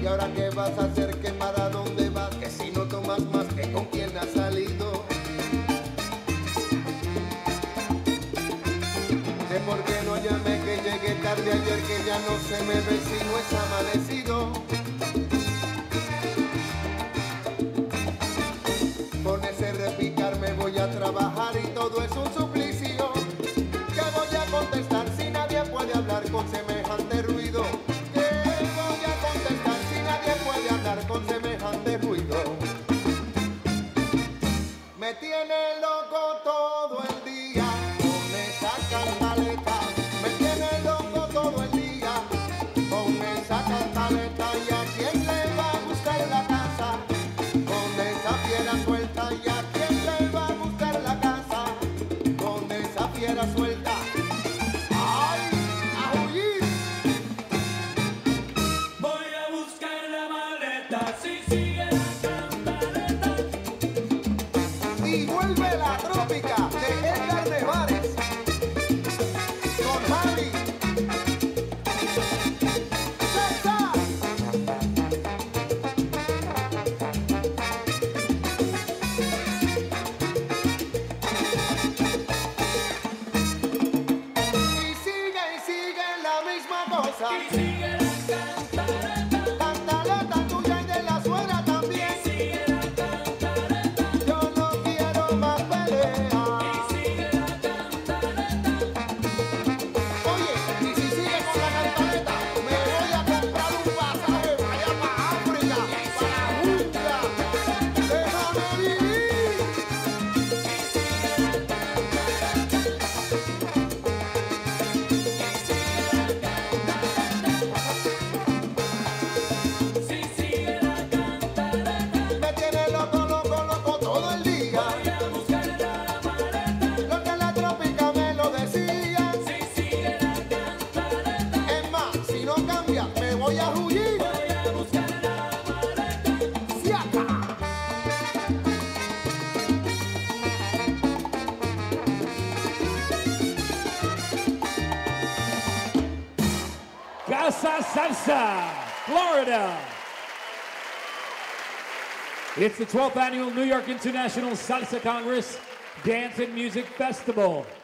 ahora qué vas a hacer? ¿Qué para dónde vas? Que si no tomas más, que con quién has salido. Que por qué no llamé, que llegué tarde ayer, que ya no se me ve si no es amanecido. Con ese repicar me voy a trabajar y todo es un suplicio. ¿Qué voy a contestar si nadie puede hablar con semejante ruido? ¿Qué voy a contestar si nadie puede hablar con semejante ruido? Me tiene loco todo el día con esa cantaleta. Me tiene loco todo el día con esa cantaleta. ¿Y a quién le va a gustar la casa con esa fiera suelta? ¿Y a quién le va a gustar la casa con esa fiera suelta? ¡Ay! ¡A huir! Voy a buscar la maleta si sigue la cantaleta. Y vuelve la trópica de Edgar Nevares con Javi. ¡César! Y sigue la misma cosa. Y sigue la cantaleta. Cantaleta tuya y de la suegra también. Y sigue la cantaleta. Yo no quiero más pelea. Y sigue la cantaleta. Oye, y si sigue con la cantaleta, me voy a comprar un pasaje para allá, para África, para la jungla. Déjame vivir. Y sigue la cantaleta. Si sigue la cantaleta. Me tiene loco, loco, loco todo el día. Voy a buscar la maleta. Lo que la trópica me lo decía. Si sigue la cantaleta. Es más, si no cambia, me voy a huir. Voy a buscar la maleta. ¡Siaca! Casa Salsa, Florida. It's the 12th annual New York International Salsa Congress Dance and Music Festival.